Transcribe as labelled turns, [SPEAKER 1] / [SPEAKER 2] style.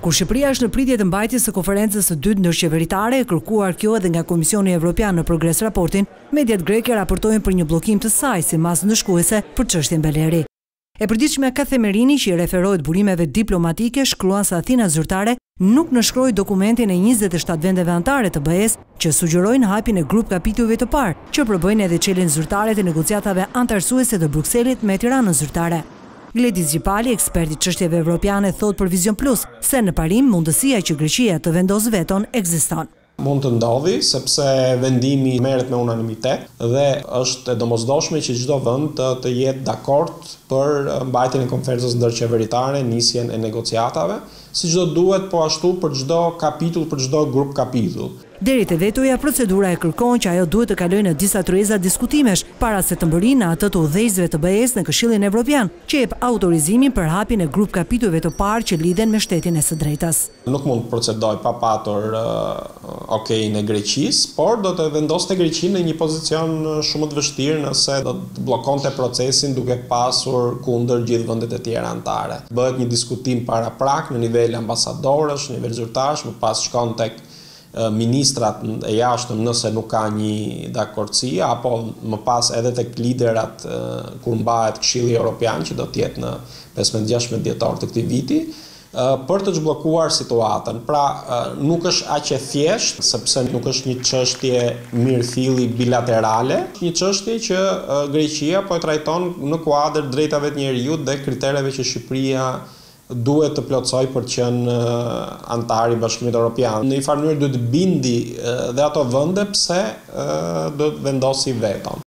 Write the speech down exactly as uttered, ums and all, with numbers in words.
[SPEAKER 1] Kur Shqipëria është në pritje të mbajtjes së konferencës së dytë ndërqeveritare, e kërkuar kjo edhe nga Komisioni Evropian në Progres raportin, mediat greke raportojnë për një bllokim të saj si masë ndëshkuese për çështjen Beleri. E përditshmja Kathemerini, që i referohet burimeve diplomatike, shkruan se Athina zyrtare nuk nënshkroi dokumentin e njëzet e shtatë vendeve anëtare të B E-s që sugjerojnë hapjen e grup kapitujve të parë, që përbëjnë edhe çeljen zyrtare të negociatave antarësuese të Brukselit me Tiranën zyrtare. Gledis Gjipali, eksperti çështjeve evropiane, thot për Vision Plus se në parim mundësia që Greqia të vendosë veton ekziston.
[SPEAKER 2] Mund të ndodhi sepse vendimi merret me unanimitet dhe është e domosdoshme që çdo vend të, të jetë dakord për mbajtjen e konferencës ndërqeveritare, nisjen e negociatave, siç do duhet, po ashtu për çdo kapitull, për çdo grup kapitull.
[SPEAKER 1] Deri te vetoja, procedura e kërkon që ajo duhet të kalojë në disa tryeza diskutimesh para se të mbërrijë në atë të udhëheqësve të B E-s në Këshillin Evropian, që jep autorizimin për hapjen e grup kapitujve të parë që lidhen me shtetin e së drejtës.
[SPEAKER 2] Nuk mund të procedoj pa patur uh, okein e Greqisë, por do të vendoste Greqinë në një pozicion shumë të vështirë nëse do të bllokonte procesin duke pasur kundër gjithë vendet e tjera anëtare. Bëhet një diskutim paraprak në nivel ambasadorësh, në nivel zyrtarësh, më pas shkon tek ministrat e jashtëm nëse nuk ka një dakordsi, apo më pas edhe tek liderat kur mbahet Këshilli Evropian, që do të jetë në pesëmbëdhjetë gjashtëmbëdhjetë dhjetor të këtij viti, për të zhbllokuar situatën. Pra, nuk është aq e thjeshtë, sepse nuk është një çështje mirëfilli bilaterale, një çështje që Greqia po e trajton në kuadër drejtave të njerëzit dhe kritereve që Shqipëria duhet të plotësoj për të qenë antar i Bashkimit Evropian. Në një farë mënyrë duhet të bindi dhe ato vende pse do të vendosi veton.